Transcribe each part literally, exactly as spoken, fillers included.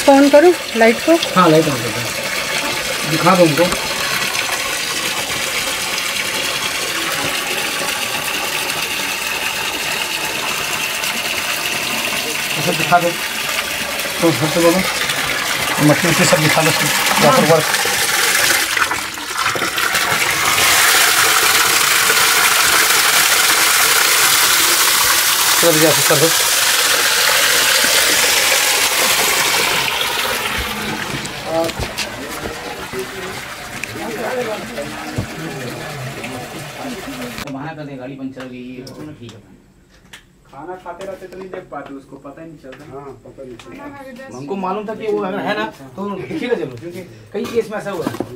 इसको ऑन करूँ लाइट को? हाँ लाइट ऑन करते हैं, दिखा दो उनको। सब दिखा दो तो घर से बोलो मछली से सब दिखा दो प्रॉपर वर्क। सब जैसे कर दो। बहाना कर दे गाड़ी पंचर हो गई, ठीक है। खाना खाते रहते तो नहीं देख पाते, उसको पता ही नहीं चलता। हाँ पता नहीं चलता। हमको मालूम था कि वो अगर है ना तो दिखेगा जरूर, क्योंकि कई केस में ऐसा हुआ है।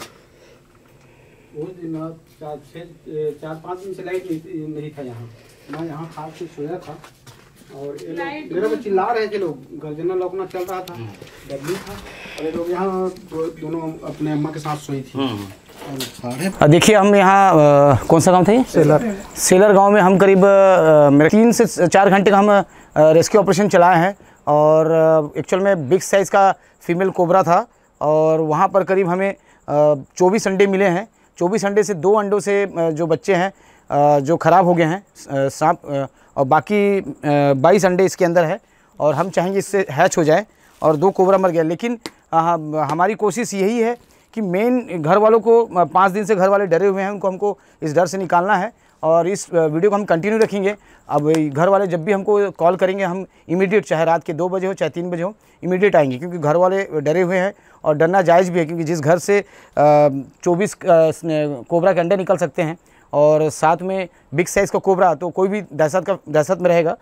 वो दिन चार छः चार पाँच दिन से लाइट नहीं था यहाँ। मैं यहाँ खा के सोया था और ये लोग मेरे को चिल्ला रहे थे, लोग गर्जना लौकना चल रहा था, डब्ल्यू था, और ये लोग यहाँ दोनों अपने अम्मा के साथ सोई थी। देखिए हम यहाँ कौन सा गांव था ये? सेलर। सेलर गांव में हम करीब मेरे तीन से चार घंटे का हम रेस्क्यू ऑपरेशन चलाए हैं और एक्चुअल में बिग साइज़ का फीमेल कोबरा था और वहाँ पर करीब हमें चौबीस अंडे मिले हैं। चौबीस अंडे से दो अंडों से जो बच्चे हैं जो ख़राब हो गए हैं सांप, और बाकी बाईस अंडे इसके अंदर है और हम चाहेंगे इससे हैच हो जाए, और दो कोबरा मर गया। लेकिन हमारी कोशिश यही है कि मेन घर वालों को, पाँच दिन से घर वाले डरे हुए हैं, उनको हमको इस डर से निकालना है और इस वीडियो को हम कंटिन्यू रखेंगे। अब घर वाले जब भी हमको कॉल करेंगे हम इमीडिएट, चाहे रात के दो बजे हो चाहे तीन बजे हो, इमीडिएट आएंगे, क्योंकि घर वाले डरे हुए हैं और डरना जायज़ भी है, क्योंकि जिस घर से चौबीस कोबरा के अंडे निकल सकते हैं और साथ में बिग साइज़ का कोबरा, तो कोई भी दहशत का दहशत में रहेगा।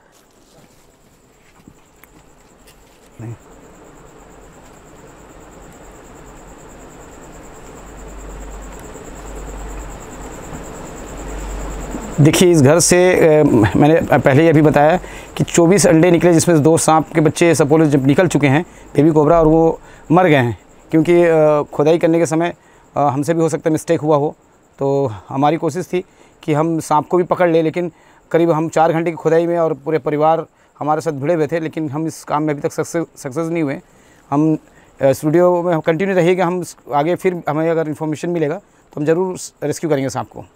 देखिए इस घर से मैंने पहले ही अभी बताया कि चौबीस अंडे निकले, जिसमें से दो सांप के बच्चे सपोलो जब निकल चुके हैं, बेबी कोबरा, और वो मर गए हैं, क्योंकि खुदाई करने के समय हमसे भी हो सकता है मिस्टेक हुआ हो। तो हमारी कोशिश थी कि हम सांप को भी पकड़ ले, लेकिन करीब हम चार घंटे की खुदाई में और पूरे परिवार हमारे साथ भिड़े हुए थे, लेकिन हम इस काम में अभी तक सक्सेस सक्सेस नहीं हुए। हम स्टूडियो में कंटिन्यू रहिएगा, हम आगे फिर हमें अगर इन्फॉर्मेशन मिलेगा तो हम ज़रूर रेस्क्यू करेंगे सांप को।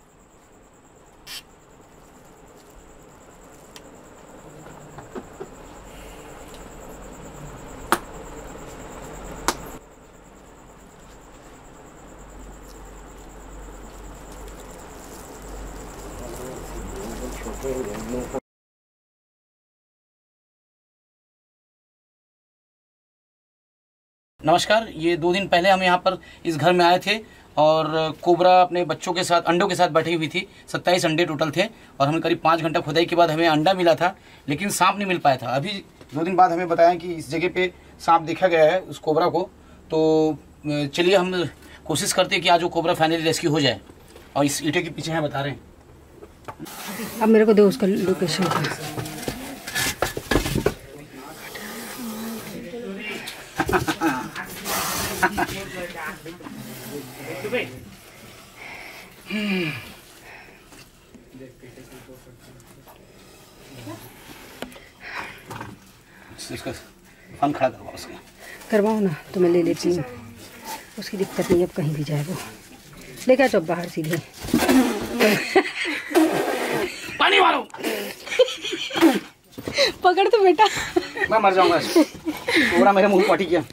नमस्कार, ये दो दिन पहले हम यहाँ पर इस घर में आए थे और कोबरा अपने बच्चों के साथ, अंडों के साथ बैठी हुई थी। सत्ताईस अंडे टोटल थे और हमें करीब पाँच घंटा खुदाई के बाद हमें अंडा मिला था, लेकिन सांप नहीं मिल पाया था। अभी दो दिन बाद हमें बताया कि इस जगह पे सांप देखा गया है उस कोबरा को। तो चलिए हम कोशिश करते हैं कि आज वो कोबरा फाइनली रेस्क्यू हो जाए। और इस ईंटे के पीछे हैं, बता रहे हैं। अब मेरे को दो उसका लोकेशन का। इसका फन खड़ा करवाओ, उसका करवाओ ना, तो मैं ले लेती हूँ, उसकी दिक्कत नहीं। अब कहीं भी जाए वो लेकर चुप बाहर सीधे। पानी मारो। पकड़ तो बेटा, मैं मर जाऊंगा। कोबरा मेरे मुंह पाटी किया।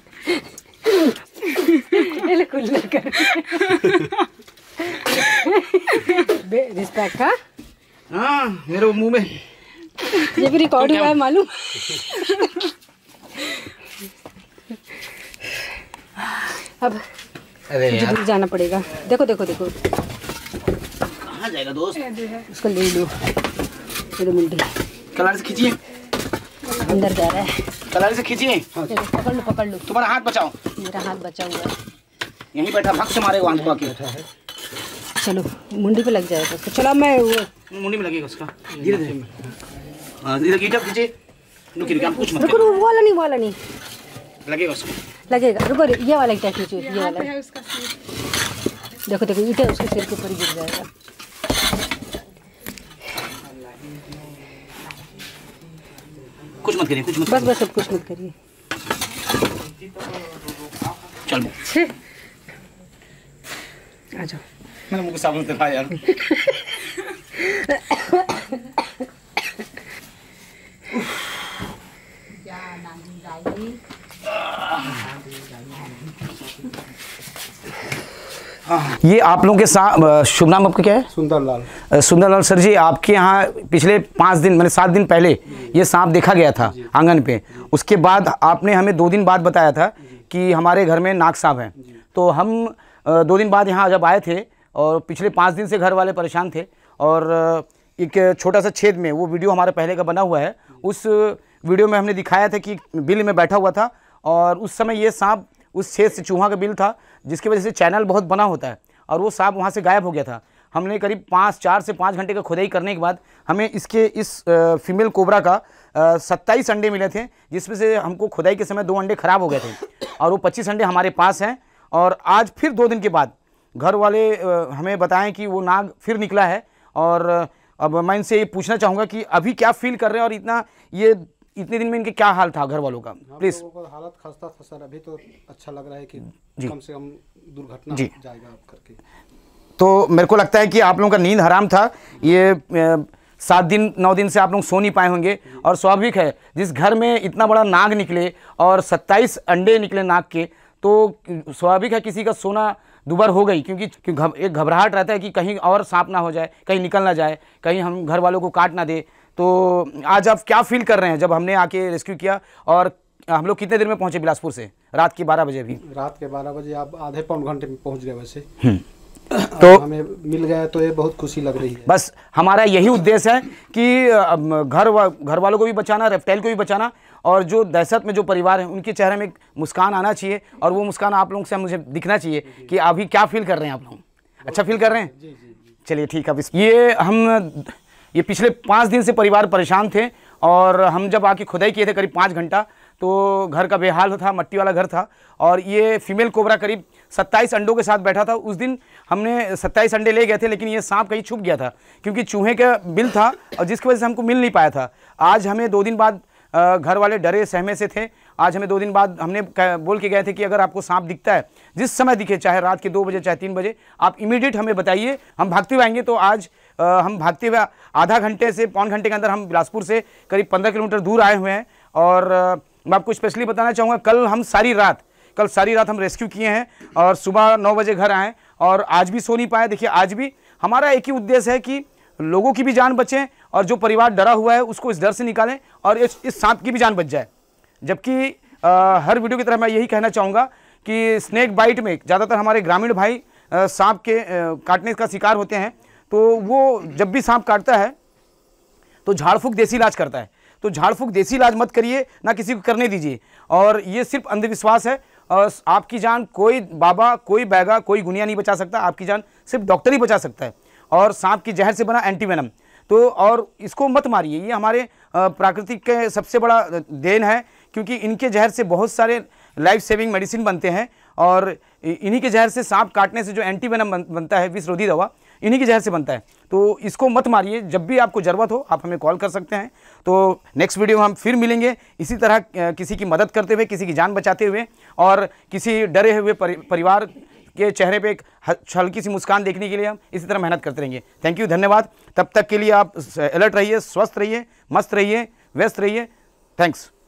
रिस्पेक्ट। हाँ हाँ, मेरे मुंह में ये भी रिकॉर्ड हुआ है मालूम। अब अरे मुझे दूर जाना पड़ेगा। देखो देखो देखो, कहाँ जाएगा दोस्त? उसको ले लो, मेरी मुंडी कलारी से खींचिए, अंदर जा रहा है। कलारी से खींचिए। पकड़ लो पकड़ लो, तुम्हारा हाथ बचाओ। मेरा हाथ बचा हुआ है, यहीं बैठा, भक्त से मारेगा वहाँ को आके। चलो मुंडी पे लग जाएगा उसको। चलो मैं वो मुंडी में लगेगा उसका, धीरे धीरे। हाँ धीरे ईंटा खींचे, रुकिए रुकिए, आप कुछ मत रुको, करिए। वो वाला नहीं, वो वाला नहीं लगेगा उसको, लगेगा। रुको, ये वाला ईंटा खींचो, ये वाला। देखो देखो, ईंटा उसके सिर के ऊपर ही गिर जाएगा। कुछ मत करिए, कुछ मत बस बस, सब कुछ मत करिए। चल छे आ जाओ। मैंने मुझको साबुन दिखा यार। ये आप लोगों के साथ, शुभ नाम आपका क्या है? सुंदरलाल। सुंदरलाल सर जी, आपके यहाँ पिछले पाँच दिन मैंने सात दिन पहले ये सांप देखा गया था आंगन पे। उसके बाद आपने हमें दो दिन बाद बताया था कि हमारे घर में नाग सांप है। तो हम दो दिन बाद यहाँ जब आए थे और पिछले पाँच दिन से घर वाले परेशान थे और एक छोटा सा छेद में, वो वीडियो हमारे पहले का बना हुआ है, उस वीडियो में हमने दिखाया था कि बिल में बैठा हुआ था और उस समय ये सांप उस छेद से चूहा का बिल था, जिसकी वजह से चैनल बहुत बना होता है और वो सांप वहाँ से गायब हो गया था। हमने करीब पाँच चार से पाँच घंटे का खुदाई करने के बाद हमें इसके इस फीमेल कोबरा का सत्ताईस अंडे मिले थे, जिसमें से हमको खुदाई के समय दो अंडे खराब हो गए थे और वो पच्चीस अंडे हमारे पास हैं। और आज फिर दो दिन के बाद घर वाले हमें बताएं कि वो नाग फिर निकला है। और अब मैं इनसे ये पूछना चाहूँगा कि अभी क्या फील कर रहे हैं और इतना ये इतने दिन में इनके क्या हाल था घर वालों का? प्लीज। हालत खस्ता था सर, अभी तो अच्छा लग रहा है कि जी। कम से कम दुर्घटना जी। जाएगा करके। तो मेरे को लगता है कि आप लोगों का नींद हराम था। ये सात दिन नौ दिन से आप लोग सो नहीं पाए होंगे और स्वाभाविक है, जिस घर में इतना बड़ा नाग निकले और सत्ताईस अंडे निकले नाग के, तो स्वाभाविक है किसी का सोना दुबार हो गई, क्योंकि एक घबराहट रहता है कि कहीं और सांप ना हो जाए, कहीं निकल ना जाए, कहीं हम घर वालों को काट ना दे। तो आज आप क्या फील कर रहे हैं जब हमने आके रेस्क्यू किया? और हम लोग कितने देर में पहुंचे बिलासपुर से? रात के बारह बजे भी रात के बारह बजे आप आधे पौन घंटे में पहुंच गए वैसे। तो हमें मिल गया तो ये बहुत खुशी लग रही है। बस हमारा यही उद्देश्य है कि घर वा, घर वालों को भी बचाना, रेप्टाइल को भी बचाना, और जो दहशत में जो परिवार है उनके चेहरे में एक मुस्कान आना चाहिए और वो मुस्कान आप लोगों से मुझे दिखना चाहिए कि अभी क्या फील कर रहे हैं आप लोग। अच्छा फील कर रहे हैं? चलिए ठीक है। ये हम ये पिछले पाँच दिन से परिवार परेशान थे और हम जब आके खुदाई किए थे करीब पाँच घंटा, तो घर का बेहाल था, मट्टी वाला घर था और ये फीमेल कोबरा करीब सत्ताईस अंडों के साथ बैठा था। उस दिन हमने सत्ताईस अंडे ले गए थे, लेकिन ये सांप कहीं छुप गया था क्योंकि चूहे का बिल था और जिसकी वजह से हमको मिल नहीं पाया था। आज हमें दो दिन बाद घर वाले डरे सहमे से थे। आज हमें दो दिन बाद हमने बोल के गए थे कि अगर आपको सांप दिखता है, जिस समय दिखे, चाहे रात के दो बजे चाहे तीन बजे, आप इमीडिएट हमें बताइए, हम भागते हुए आएंगे। तो आज आ, हम भागते हुए आधा घंटे से पौन घंटे के अंदर हम बिलासपुर से करीब पंद्रह किलोमीटर दूर आए हुए हैं। और आ, मैं आपको स्पेशली बताना चाहूँगा, कल हम सारी रात कल सारी रात हम रेस्क्यू किए हैं और सुबह नौ बजे घर आए और आज भी सो नहीं पाए। देखिए आज भी हमारा एक ही उद्देश्य है कि लोगों की भी जान बचे और जो परिवार डरा हुआ है उसको इस डर से निकालें और इस इस सांप की भी जान बच जाए। जबकि हर वीडियो की तरह मैं यही कहना चाहूँगा कि स्नेक बाइट में ज़्यादातर हमारे ग्रामीण भाई सांप के आ, काटने का शिकार होते हैं। तो वो जब भी सांप काटता है तो झाड़ फूँक देसी इलाज करता है। तो झाड़ फूँक देसी इलाज मत करिए, ना किसी को करने दीजिए। और ये सिर्फ अंधविश्वास है और आपकी जान कोई बाबा, कोई बैगा, कोई गुनिया नहीं बचा सकता। आपकी जान सिर्फ डॉक्टर ही बचा सकता है। और सांप की जहर से बना एंटीवेनम, तो और इसको मत मारिए। ये हमारे प्राकृतिक के सबसे बड़ा देन है, क्योंकि इनके जहर से बहुत सारे लाइफ सेविंग मेडिसिन बनते हैं और इन्हीं के जहर से सांप काटने से जो एंटीवेनम बन, बनता है, विषरोधी दवा, इन्हीं के जहर से बनता है। तो इसको मत मारिए। जब भी आपको ज़रूरत हो आप हमें कॉल कर सकते हैं। तो नेक्स्ट वीडियो में हम फिर मिलेंगे इसी तरह, किसी की मदद करते हुए, किसी की जान बचाते हुए और किसी डरे हुए परि, परिवार के चेहरे पे एक हल्की सी मुस्कान देखने के लिए हम इसी तरह मेहनत करते रहेंगे। थैंक यू, धन्यवाद। तब तक के लिए आप अलर्ट रहिए, स्वस्थ रहिए, मस्त रहिए, व्यस्त रहिए। थैंक्स।